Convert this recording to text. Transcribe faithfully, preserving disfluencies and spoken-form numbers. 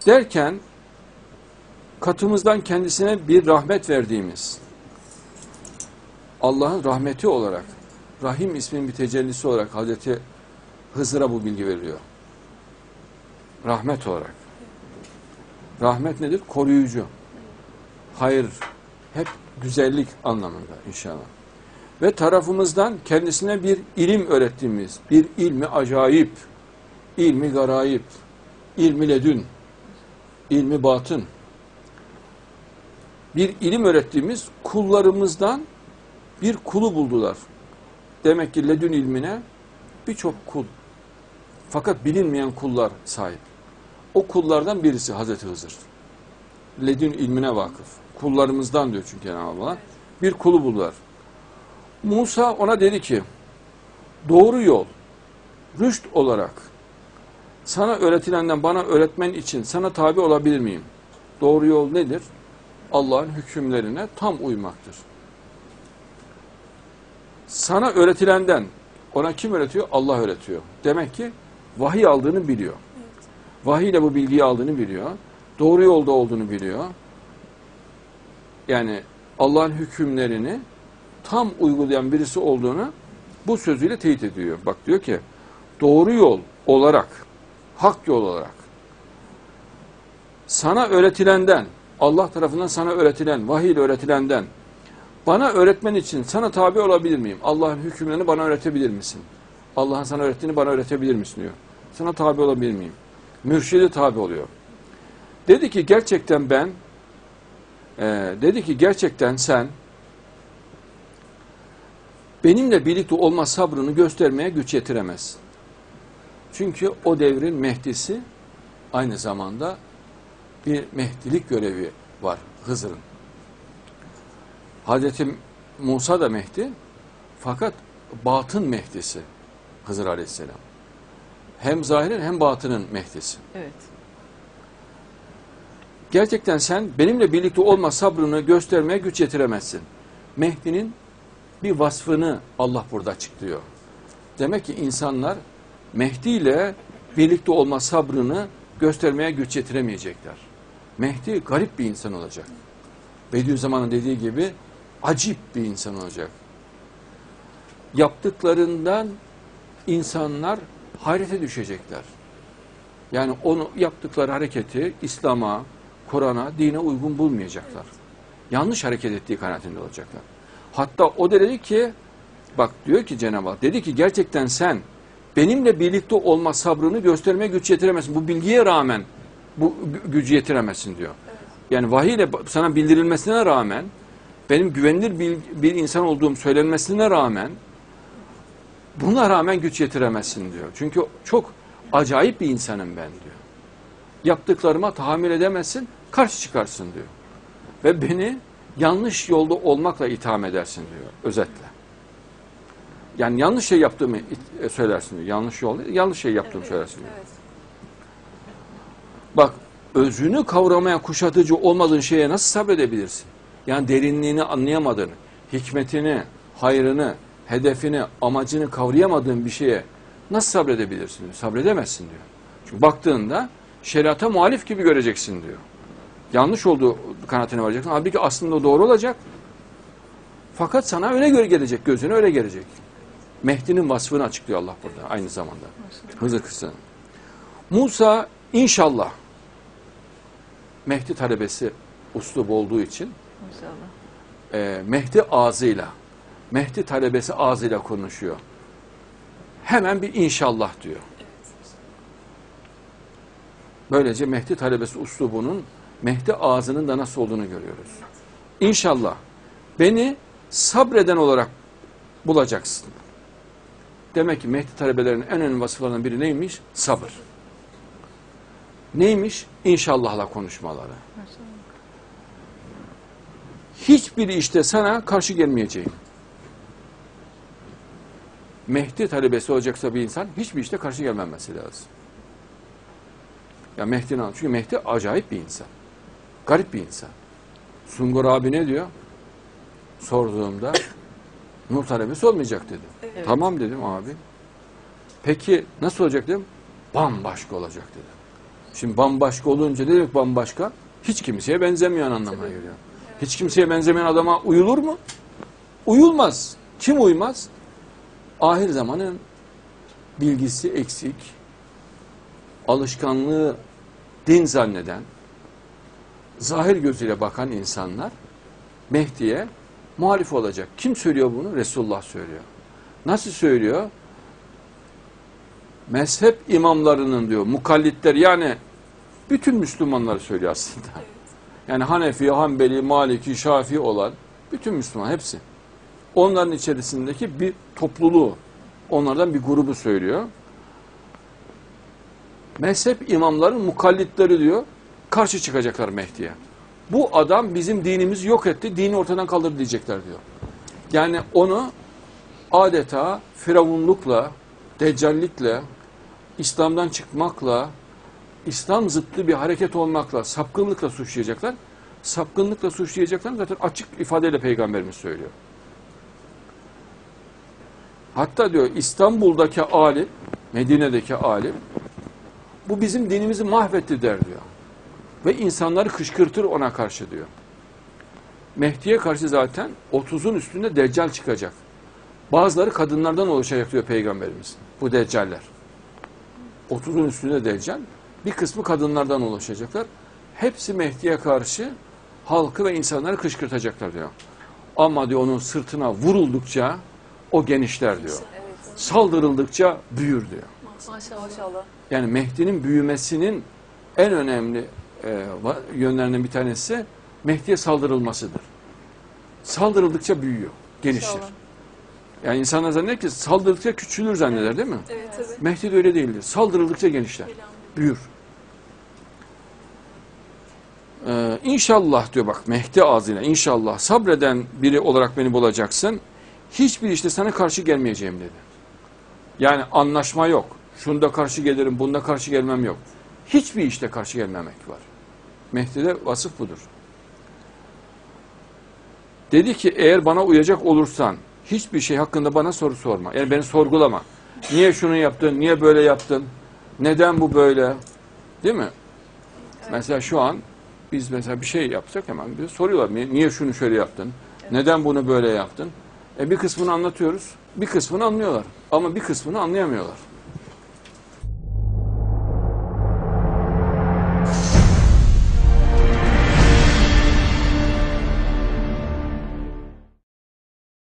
Derken katımızdan kendisine bir rahmet verdiğimiz, Allah'ın rahmeti olarak, Rahim isminin bir tecellisi olarak Hazreti Hızır'a bu bilgi veriliyor. Rahmet olarak. Rahmet nedir? Koruyucu. Hayır, hep güzellik anlamında inşallah. Ve tarafımızdan kendisine bir ilim öğrettiğimiz, bir ilmi acayip, ilmi garayip, ilmi ledün, ilmi batın, bir ilim öğrettiğimiz kullarımızdan bir kulu buldular. Demek ki ledün ilmine birçok kul, fakat bilinmeyen kullar sahip. O kullardan birisi Hazreti Hızır. Ledün ilmine vakıf. Kullarımızdan diyor çünkü Cenab-ı Allah. Bir kulu buldular. Musa ona dedi ki, doğru yol, rüşt olarak sana öğretilenden bana öğretmen için sana tabi olabilir miyim? Doğru yol nedir? Allah'ın hükümlerine tam uymaktır. Sana öğretilenden, ona kim öğretiyor? Allah öğretiyor. Demek ki vahiy aldığını biliyor. Vahiy ile bu bilgiyi aldığını biliyor. Doğru yolda olduğunu biliyor. Yani Allah'ın hükümlerini tam uygulayan birisi olduğunu bu sözüyle teyit ediyor. Bak diyor ki, doğru yol olarak, hak yol olarak sana öğretilenden, Allah tarafından sana öğretilen, vahiy ile öğretilenden bana öğretmen için sana tabi olabilir miyim? Allah'ın hükümlerini bana öğretebilir misin? Allah'ın sana öğrettiğini bana öğretebilir misin diyor. Sana tabi olabilir miyim? Mürşidi tabi oluyor. Dedi ki gerçekten ben, e, dedi ki gerçekten sen benimle birlikte olma sabrını göstermeye güç yetiremezsin. Çünkü o devrin Mehdisi aynı zamanda bir Mehdilik görevi var Hızır'ın. Hazreti Musa da Mehdi, fakat batın Mehdisi Hızır Aleyhisselam. Hem zahirin hem batının Mehdisi. Evet. Gerçekten sen benimle birlikte olma sabrını göstermeye güç yetiremezsin. Mehdi'nin bir vasfını Allah burada açıklıyor. Demek ki insanlar Mehdi ile birlikte olma sabrını göstermeye güç yetiremeyecekler. Mehdi garip bir insan olacak. Bediüzzaman'ın dediği gibi acip bir insan olacak. Yaptıklarından insanlar hayrete düşecekler. Yani onu yaptıkları hareketi İslam'a, Kur'an'a, dine uygun bulmayacaklar. Yanlış hareket ettiği kanaatinde olacaklar. Hatta o da dedi ki, bak diyor ki Cenab-ı Hak, dedi ki gerçekten sen benimle birlikte olma sabrını göstermeye güç yetiremezsin. Bu bilgiye rağmen bu gücü yetiremezsin diyor. Yani vahiy ile sana bildirilmesine rağmen, benim güvenilir bir, bir insan olduğum söylenmesine rağmen, buna rağmen güç yetiremezsin diyor. Çünkü çok acayip bir insanım ben diyor. Yaptıklarıma tahammül edemezsin, karşı çıkarsın diyor. Ve beni yanlış yolda olmakla itham edersin diyor, özetle. Yani yanlış şey yaptığımı söylersin diyor. Yanlış yol değil, yanlış şey yaptığımı evet, söylersin diyor. Evet. Bak, özünü kavramaya kuşatıcı olmadığın şeye nasıl sabredebilirsin? Yani derinliğini anlayamadığın, hikmetini, hayrını, hedefini, amacını kavrayamadığın bir şeye nasıl sabredebilirsin diyor. Sabredemezsin diyor. Çünkü baktığında şeriata muhalif gibi göreceksin diyor. Yanlış olduğu kanaatine varacaksın. Halbuki aslında doğru olacak. Fakat sana öyle göre gelecek, gözüne öyle gelecek. Mehdi'nin vasfını açıklıyor Allah burada aynı zamanda. Hızır kıssası. Musa inşallah Mehdi talebesi uslub olduğu için e, Mehdi ağzıyla, Mehdi talebesi ağzıyla konuşuyor. Hemen bir inşallah diyor. Böylece Mehdi talebesi uslubunun Mehdi ağzının da nasıl olduğunu görüyoruz. İnşallah beni sabreden olarak bulacaksın. Demek ki Mehdi talebelerinin en önemli vasıflarından biri neymiş? Sabır. Neymiş? İnşallahla konuşmaları. Hiçbir işte sana karşı gelmeyeceğim. Mehdi talebesi olacaksa bir insan hiçbir işte karşı gelmemesi lazım. Ya Mehdi'nin, çünkü Mehdi acayip bir insan. Garip bir insan. Sungur abi ne diyor? Sorduğumda nur talebesi olmayacak dedi. Evet. Tamam dedim abi. Peki nasıl olacak dedim? Bambaşka olacak dedi. Şimdi bambaşka olunca ne demek bambaşka? Hiç kimseye benzemeyen anlamına geliyor. Evet. Hiç kimseye benzemeyen adama uyulur mu? Uyulmaz. Kim uymaz? Ahir zamanın bilgisi eksik, alışkanlığı din zanneden, zahir gözüyle bakan insanlar Mehdi'ye muhalif olacak. Kim söylüyor bunu? Resulullah söylüyor. Nasıl söylüyor? Mezhep imamlarının diyor, mukallitler, yani bütün Müslümanları söylüyor aslında. Evet. Yani Hanefi, Hanbeli, Maliki, Şafii olan bütün Müslüman hepsi. Onların içerisindeki bir topluluğu, onlardan bir grubu söylüyor. Mezhep imamların mukallitleri diyor, karşı çıkacaklar Mehdi'ye. Bu adam bizim dinimizi yok etti, dini ortadan kaldırdı diyecekler diyor. Yani onu adeta firavunlukla, deccallikle, İslam'dan çıkmakla, İslam zıttı bir hareket olmakla, sapkınlıkla suçlayacaklar. Sapkınlıkla suçlayacaklar zaten açık ifadeyle Peygamberimiz söylüyor. Hatta diyor İstanbul'daki alim, Medine'deki alim, bu bizim dinimizi mahvetti der diyor. Ve insanları kışkırtır ona karşı diyor. Mehdi'ye karşı zaten otuzun üstünde deccal çıkacak. Bazıları kadınlardan oluşacak diyor Peygamberimiz. Bu deccaller. otuzun üstünde deccal. Bir kısmı kadınlardan oluşacaklar. Hepsi Mehdi'ye karşı halkı ve insanları kışkırtacaklar diyor. Ama diyor onun sırtına vuruldukça o genişler diyor. Saldırıldıkça büyür diyor. Maşallah. Yani Mehdi'nin büyümesinin en önemli e, yönlerinden bir tanesi Mehdi'ye saldırılmasıdır. Saldırıldıkça büyüyor, genişler. İnşallah. Yani insanlar zanneder ki saldırıldıkça küçülür zanneder değil mi? Evet, evet. Mehdi de öyle değildir. Saldırıldıkça genişler, büyür. Ee, inşallah diyor bak Mehdi ağzıyla, inşallah sabreden biri olarak beni bulacaksın. Hiçbir işte sana karşı gelmeyeceğim dedi. Yani anlaşma yok. Şunda karşı gelirim, bunda karşı gelmem yok. Hiçbir işte karşı gelmemek var. Mehdi'de vasıf budur. Dedi ki eğer bana uyacak olursan hiçbir şey hakkında bana soru sorma. Yani beni sorgulama. Niye şunu yaptın, niye böyle yaptın, neden bu böyle, değil mi? Evet. Mesela şu an biz mesela bir şey yapsak hemen bize soruyorlar. Niye, niye şunu şöyle yaptın, evet. Neden bunu böyle yaptın? E bir kısmını anlatıyoruz, bir kısmını anlıyorlar. Ama bir kısmını anlayamıyorlar.